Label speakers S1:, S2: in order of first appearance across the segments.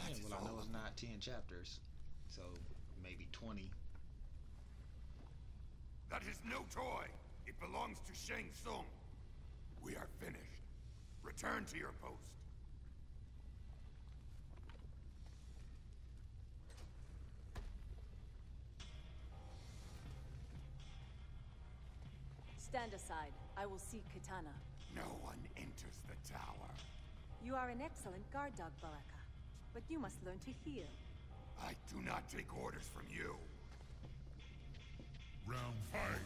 S1: Well, I know it's not 10 chapters, so maybe 20.
S2: That is no toy. It belongs to Shang Tsung. We are finished. Return to your post.
S3: Stand aside. I will seek Kitana.
S2: No one enters the tower.
S3: You are an excellent guard dog, Baraka. But you must learn to heal.
S2: I do not take orders from you.
S4: Round fight.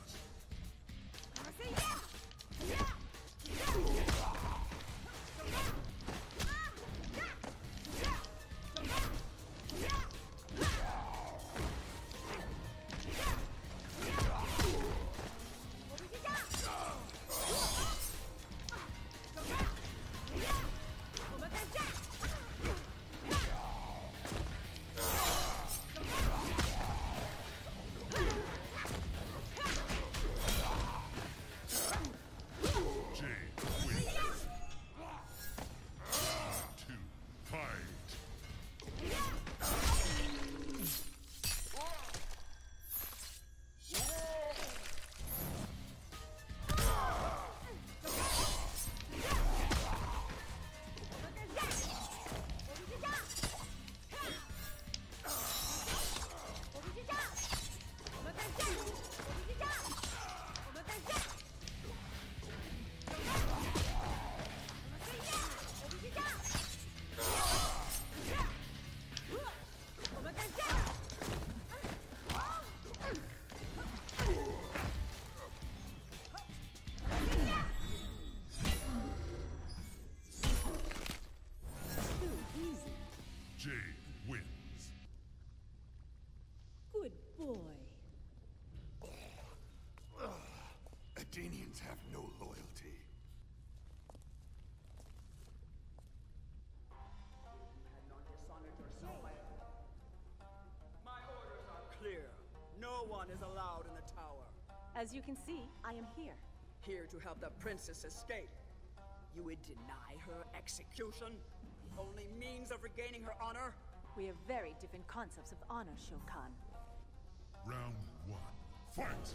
S4: Jade wins.
S3: Good boy.
S2: Athenians have no loyalty.
S5: My orders are clear. No one is allowed in the tower.
S3: As you can see, I am here.
S5: Here to help the princess escape. You would deny her execution? The only means of regaining her honor?
S3: We have very different concepts of honor, Shokan.
S4: Round one. Fight!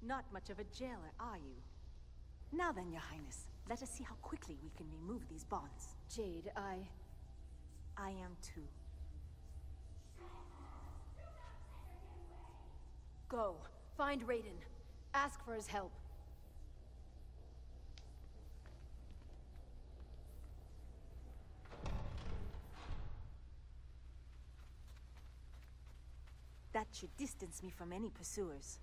S3: Not much of a jailer, are you? Now then, Your Highness, let us see how quickly we can remove these bonds.
S6: Jade, I
S3: am too.
S6: Go. Find Raiden. Ask for his help.
S3: That should distance me from any pursuers.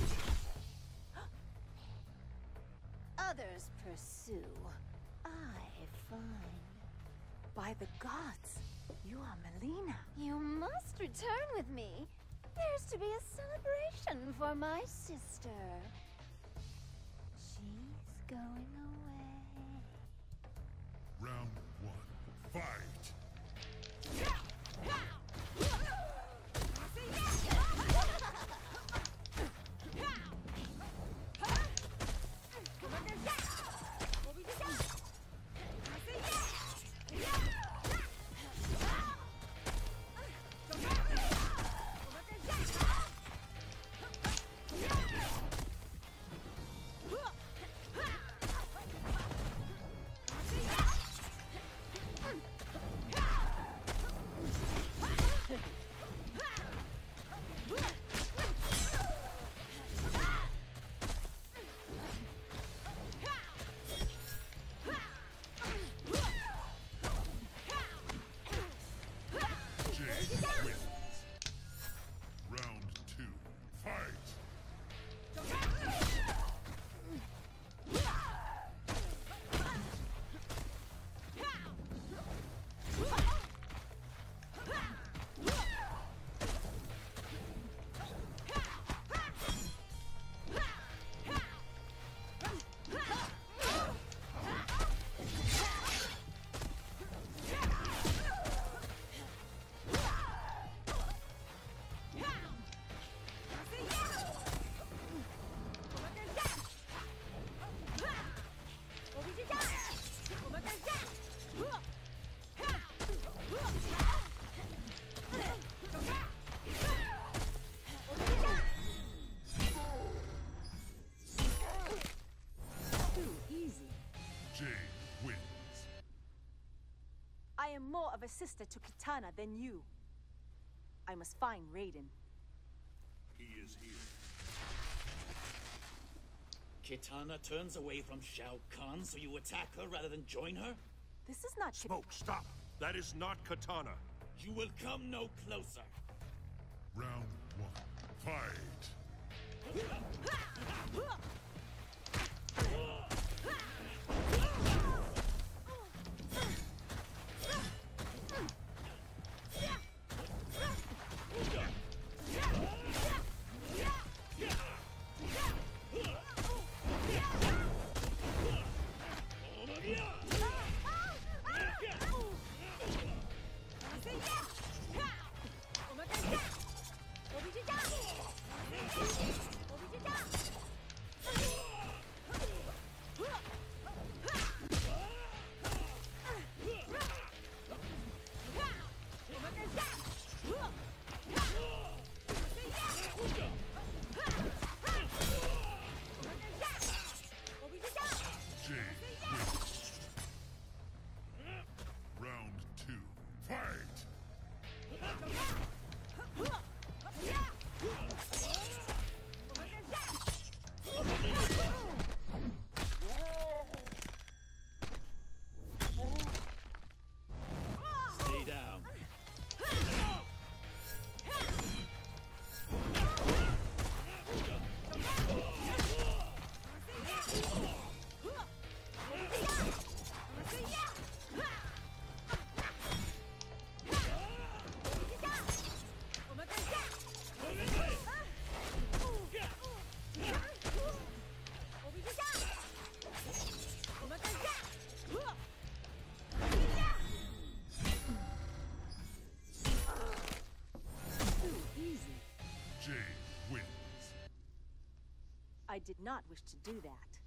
S7: Others pursue. I find.
S3: By the gods, you are Melina.
S7: You must return with me. There's to be a celebration for my sister. She's going away.
S4: Round 1. Fight!
S3: I am more of a sister to Kitana than you. I must find Raiden.
S2: He is here.
S8: Kitana turns away from Shao Kahn, so you attack her rather than join her?
S3: This is not
S9: Smoke, stop! That is not Kitana.
S8: You will come no closer.
S4: Round 1. Fight!
S3: I did not wish to do that.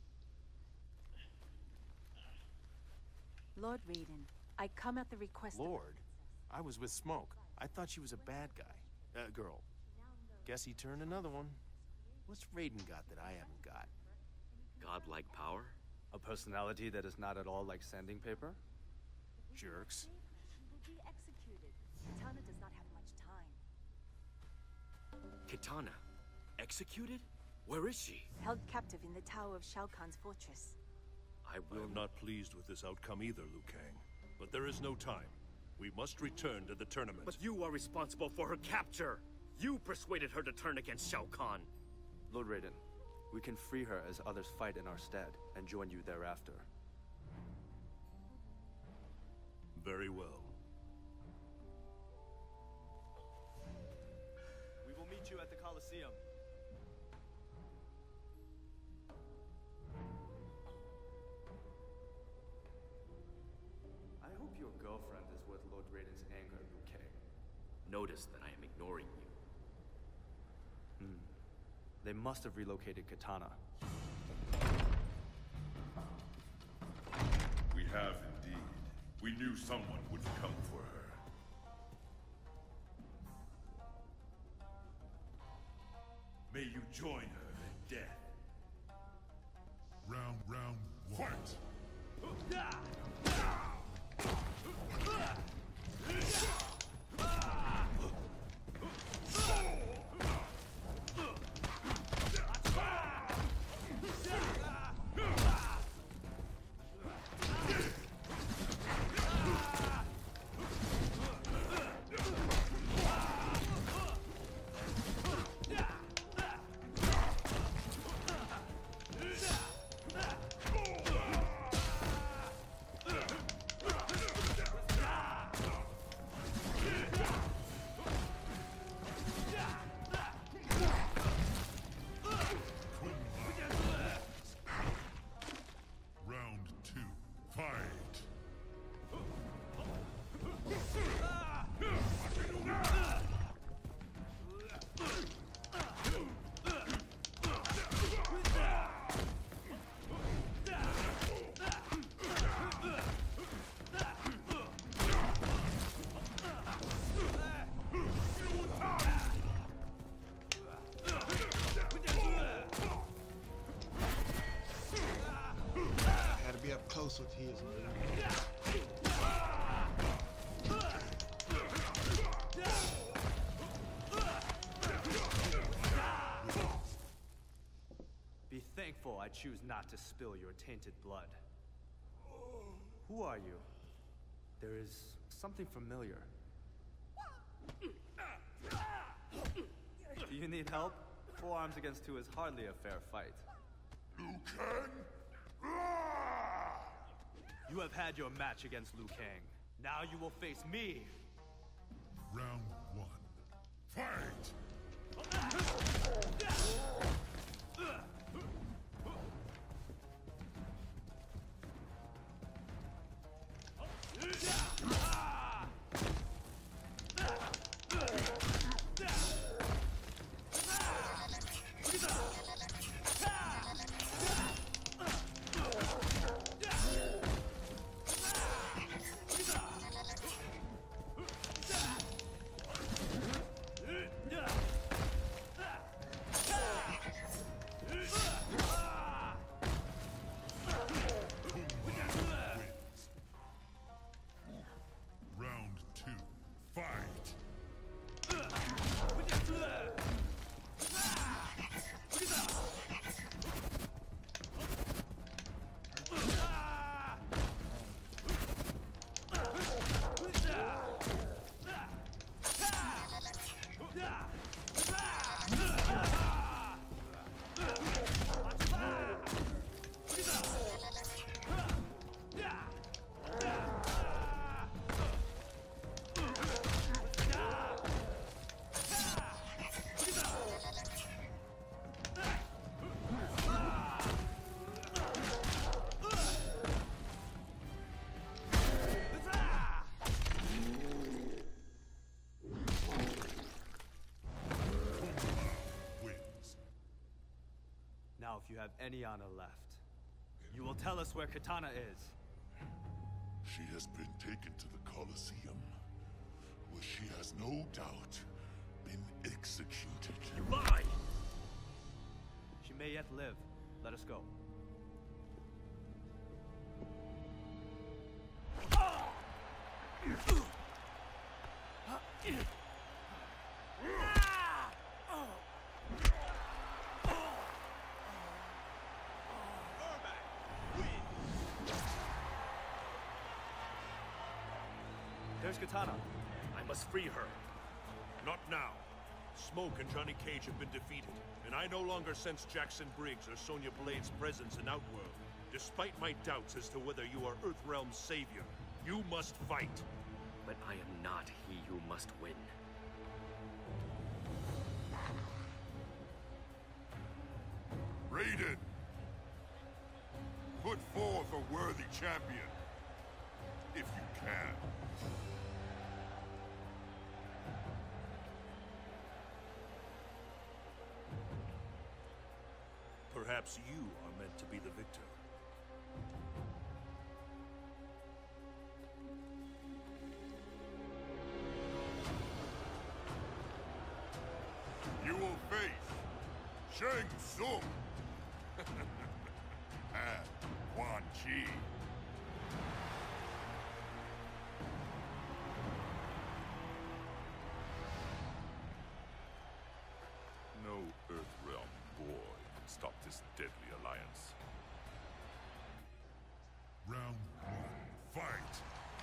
S3: Lord Raiden, I come at the request
S10: Lord? I was with Smoke. I thought she was a bad guy. Girl. Guess he turned another one. What's Raiden got that I haven't got?
S11: Godlike power?
S12: A personality that is not at all like sanding paper?
S10: Jerks.
S3: She will be executed. Kitana does not have much time.
S11: Kitana? Executed? Where is she?
S3: Held captive in the tower of Shao Kahn's fortress.
S9: I am not pleased with this outcome either, Liu Kang. But there is no time. We must return to the tournament.
S11: But you are responsible for her capture! You persuaded her to turn against Shao Kahn!
S12: Lord Raiden, we can free her as others fight in our stead, and join you thereafter.
S9: Very well.
S12: We will meet you at the Colosseum. I hope your girlfriend is worth Lord Raiden's anger, Liu Kang.
S11: Notice that I am ignoring you.
S12: They must have relocated Kitana.
S4: We have indeed. We knew someone would come for her. May you join her in death. Round one. Fight!
S1: Close with his.
S12: Be thankful I choose not to spill your tainted blood. Who are you? There is something familiar. Do you need help? 4 arms against 2 is hardly a fair fight.
S4: Liu Kang?
S12: You have had your match against Liu Kang. Now you will face me!
S4: Round 1. Fight!
S12: Now, if you have any honor left, you will tell us where Kitana is.
S4: She has been taken to the Colosseum, where she has no doubt been executed.
S11: You lie!
S12: live. Let us go. There's Katana.
S11: I must free her.
S9: Not now. Smoke and Johnny Cage have been defeated, and I no longer sense Jackson Briggs or Sonya Blade's presence in Outworld. Despite my doubts as to whether you are Earthrealm's savior, you must fight.
S11: But I am not he who must win.
S2: Raiden! Put forth a worthy champion, if you can.
S9: Perhaps you are meant to be the victor.
S2: You will face Shang Tsung and Quan Chi.
S4: No Earthrealm boy can stop this deadly alliance. Round 1, fight!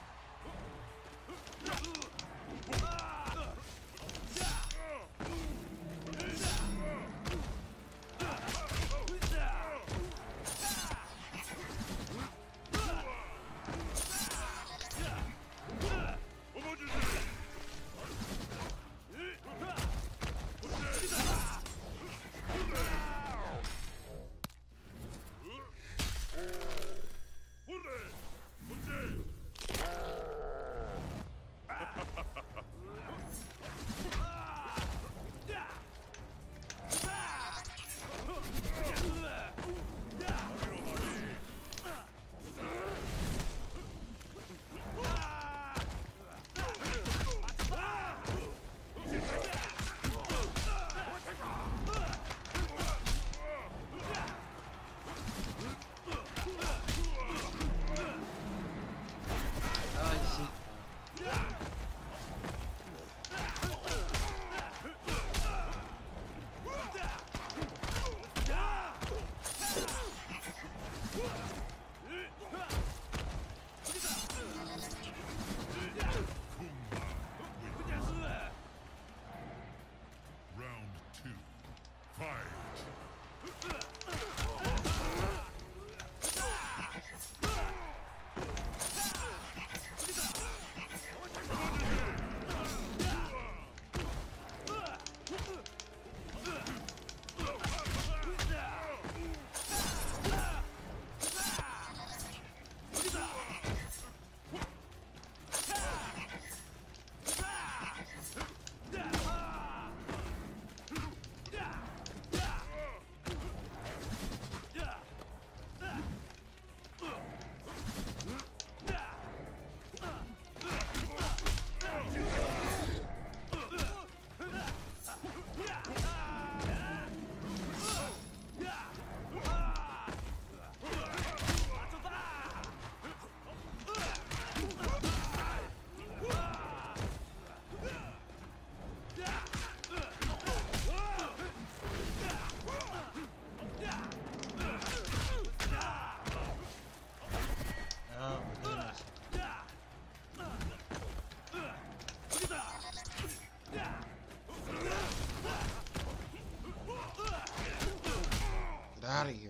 S1: Out of here.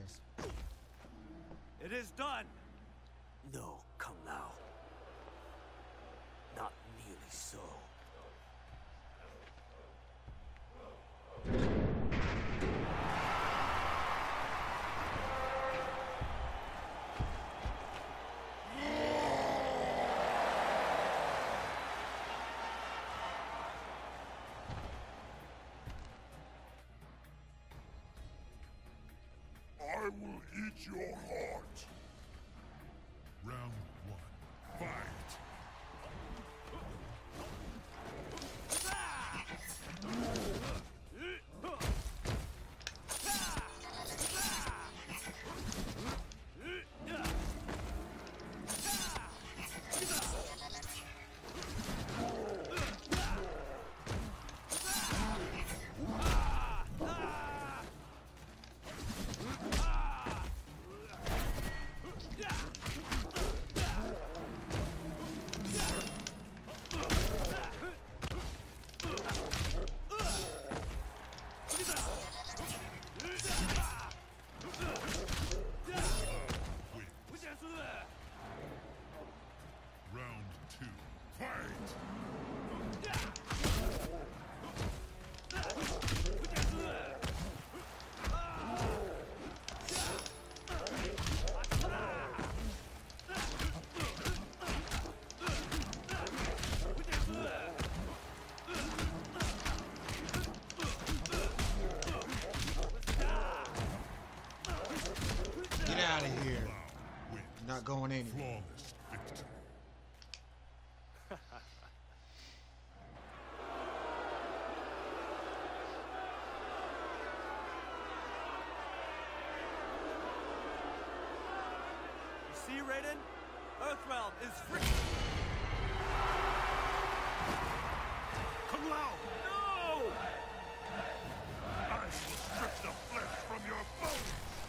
S12: It is done.
S10: No, Kung Lao. Not nearly so.
S4: I will eat your heart. Round 1, fight!
S1: not going anywhere.
S4: Flawless victory.
S12: You see, Raiden? Earthrealm is free!
S9: Kung Lao! No! I will strip the flesh from your bones!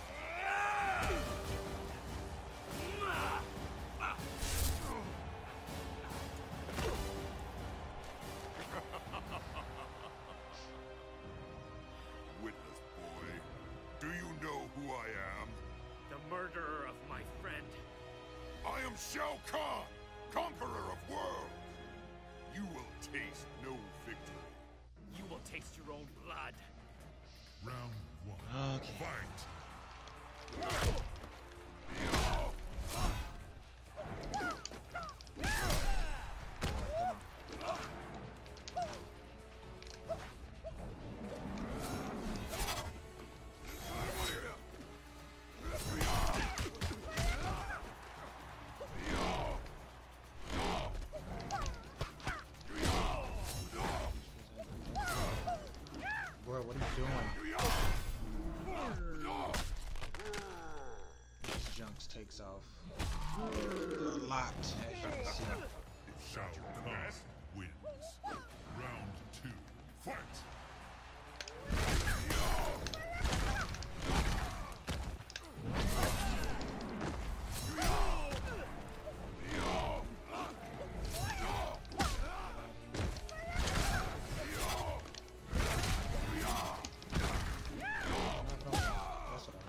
S2: Witness, boy. Do you know who I am?
S11: The murderer of my friend.
S2: I am Shao Kahn, conqueror of worlds. You will taste no victory.
S11: You will taste your own blood.
S4: Round 1.
S1: Okay.
S4: Fight!
S1: Bro, what are you doing? This Junks takes off a lot, as you can see.
S4: Shao Kahn wins. Round 2. Fight!
S1: That's what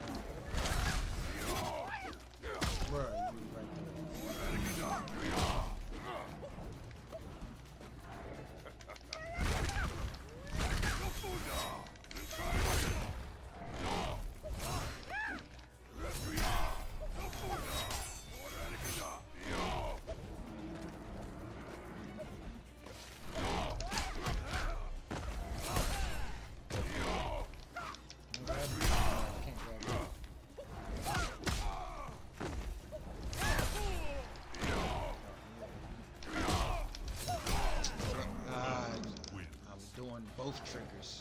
S1: I want. Bro, you right there. Both triggers.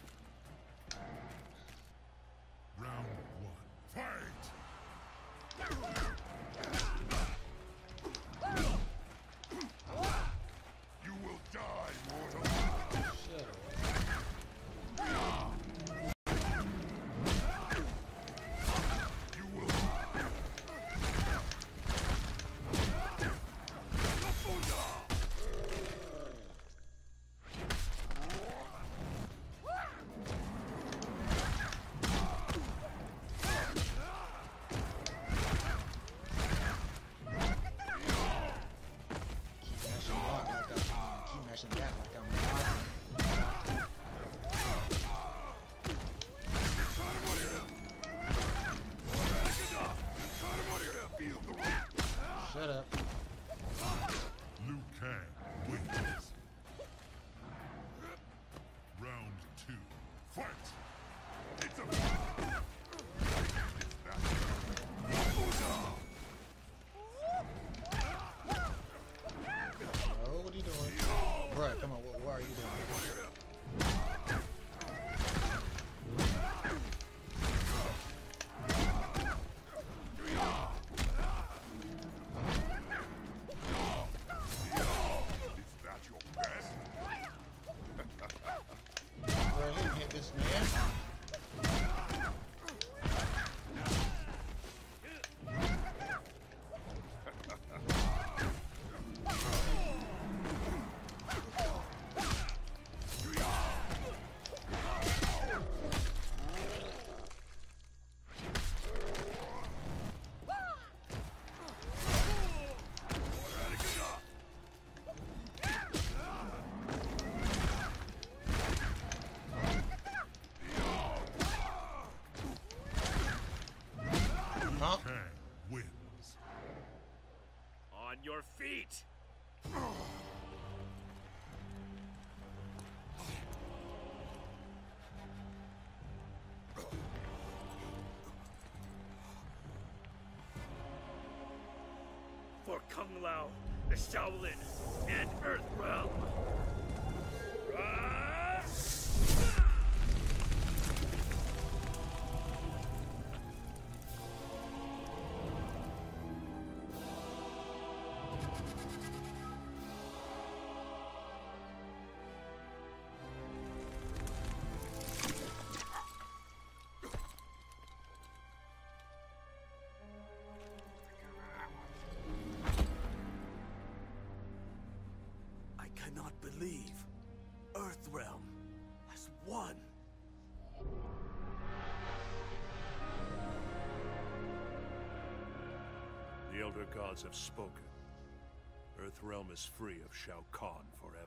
S4: Round 1. Fight!
S2: You will die, mortal.
S1: Shut up.
S2: You will
S1: Keep mashing that like I'm not. Shut up.
S4: Liu Kang wins. Round 2. Fight!
S2: It's a
S1: Oh, what are you doing? Bruh, come on, what are you doing?
S2: Is that your best?
S1: Bro, let me hit this man. Huh?
S4: Kang wins.
S11: On your feet! Kung Lao, the Shaolin, and Earthrealm.
S10: I cannot believe Earthrealm has won.
S9: The Elder Gods have spoken. Earthrealm is free of Shao Kahn forever.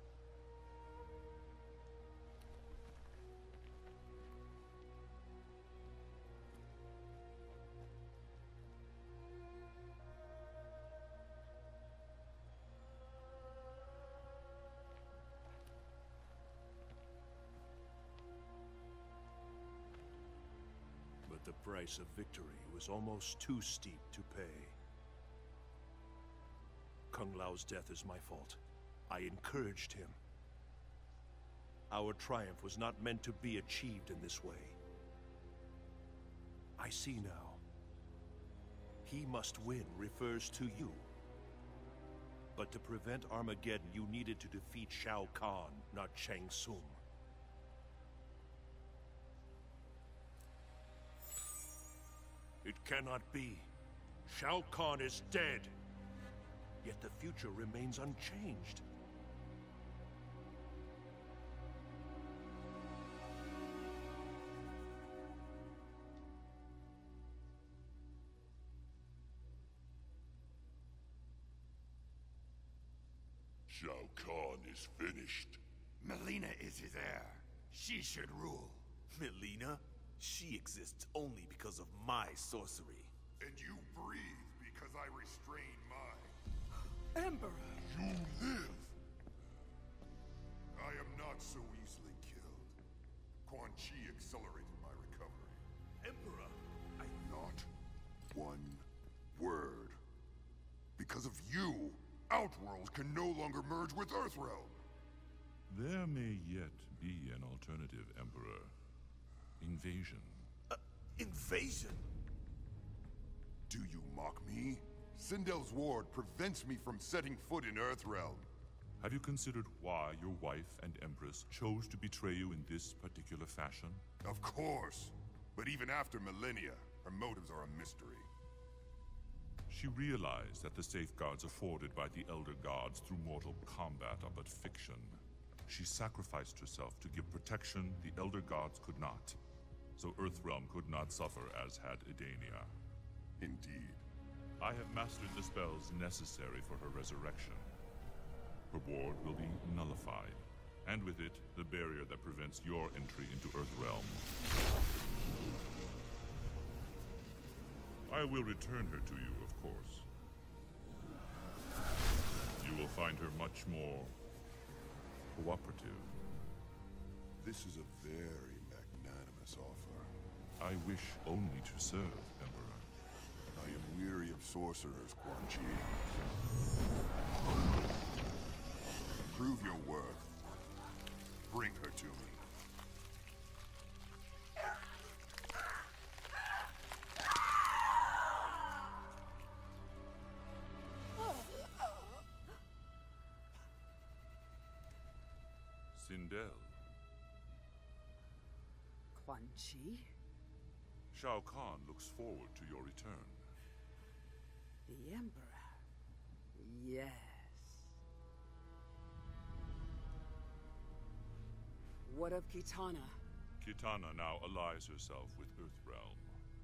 S9: But the price of victory was almost too steep to pay. Kung Lao's death is my fault. I encouraged him. Our triumph was not meant to be achieved in this way. I see now. He must win refers to you. But to prevent Armageddon, you needed to defeat Shao Kahn, not Shang Tsung. It cannot be. Shao Kahn is dead. Yet the future remains unchanged.
S4: Shao Kahn is finished.
S2: Mileena is his heir. She should rule.
S10: Mileena? She exists only because of my sorcery.
S4: And you breathe because I restrain mine.
S5: Emperor!
S4: You live! I am not so easily killed. Quan Chi accelerated my recovery.
S10: Emperor!
S4: Not one word. Because of you, Outworld can no longer merge with Earthrealm.
S13: There may yet be an alternative, Emperor. Invasion.
S10: Invasion?
S4: Do you mock me? Sindel's ward prevents me from setting foot in Earthrealm.
S13: Have you considered why your wife and Empress chose to betray you in this particular fashion?
S4: Of course. But even after millennia, her motives are a mystery.
S13: She realized that the safeguards afforded by the Elder Gods through mortal combat are but fiction. She sacrificed herself to give protection the Elder Gods could not. So Earthrealm could not suffer as had Edenia.
S4: Indeed.
S13: I have mastered the spells necessary for her resurrection. Her ward will be nullified, and with it, the barrier that prevents your entry into Earthrealm. I will return her to you, of course. You will find her much more cooperative.
S4: This is a very magnanimous offer.
S13: I wish only to serve, Emperor.
S4: I am weary of sorcerers, Quan Chi. Prove your worth. Bring her to me.
S13: Sindel.
S5: Quan Chi?
S13: Shao Kahn looks forward to your return.
S5: The Emperor. Yes. What of Kitana?
S13: Kitana now allies herself with Earthrealm.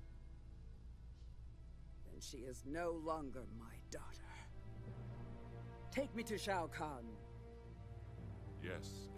S5: Then she is no longer my daughter. Take me to Shao Kahn.
S13: Yes,